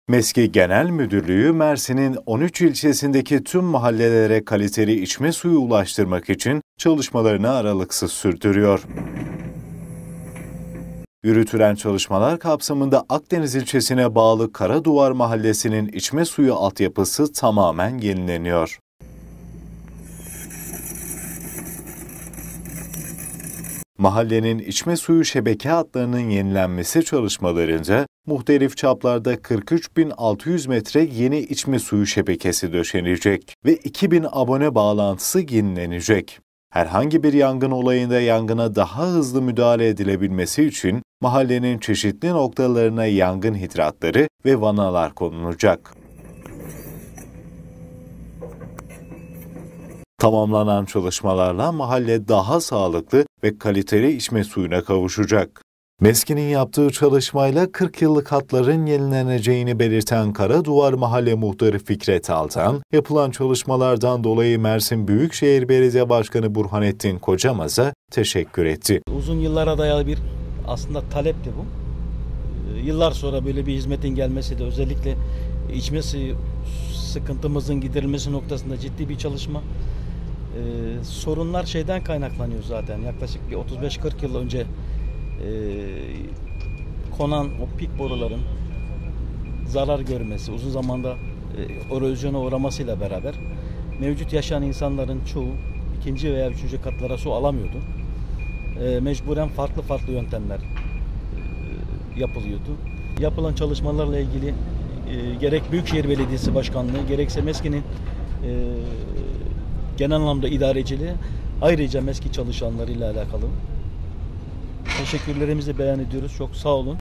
MESKİ Genel Müdürlüğü, Mersin'in 13 ilçesindeki tüm mahallelere kaliteli içme suyu ulaştırmak için çalışmalarını aralıksız sürdürüyor. Yürütülen çalışmalar kapsamında Akdeniz ilçesine bağlı Karaduvar Mahallesi'nin içme suyu altyapısı tamamen yenileniyor. Mahallenin içme suyu şebeke hatlarının yenilenmesi çalışmalarında muhtelif çaplarda 43.600 metre yeni içme suyu şebekesi döşenecek ve 2.000 abone bağlantısı yenilenecek. Herhangi bir yangın olayında yangına daha hızlı müdahale edilebilmesi için mahallenin çeşitli noktalarına yangın hidratları ve vanalar konulacak. Tamamlanan çalışmalarla mahalle daha sağlıklı ve kaliteli içme suyuna kavuşacak. MESKİ'nin yaptığı çalışmayla 40 yıllık hatların yenileneceğini belirten Karaduvar Mahalle Muhtarı Fikret Altan, yapılan çalışmalardan dolayı Mersin Büyükşehir Belediye Başkanı Burhanettin Kocamaz'a teşekkür etti. Uzun yıllara dayalı bir aslında talepti bu. Yıllar sonra böyle bir hizmetin gelmesi de özellikle içme suyu sıkıntımızın giderilmesi noktasında ciddi bir çalışma. Sorunlar şeyden kaynaklanıyor zaten. Yaklaşık bir 35-40 yıl önce konan o pik boruların zarar görmesi, uzun zamanda erozyona uğramasıyla beraber mevcut yaşayan insanların çoğu ikinci veya üçüncü katlara su alamıyordu. Mecburen farklı yöntemler yapılıyordu. Yapılan çalışmalarla ilgili gerek Büyükşehir Belediyesi Başkanlığı gerekse MESKİ'nin genel anlamda idareciliği, ayrıca MESKİ çalışanlarıyla alakalı teşekkürlerimizi beyan ediyoruz. Çok sağ olun.